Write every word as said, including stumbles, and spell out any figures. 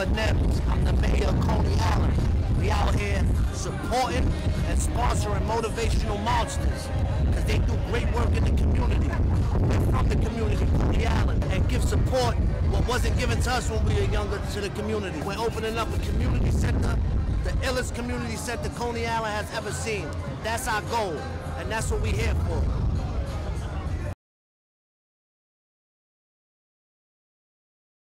brother Nems. I'm the mayor of Coney Island. We out here supporting and sponsoring Motivational Monsters because they do great work in the community. We're from the community, Coney Island, and give support what wasn't given to us when we were younger to the community. We're opening up a community center, the illest community center Coney Island has ever seen. That's our goal, and that's what we're here for.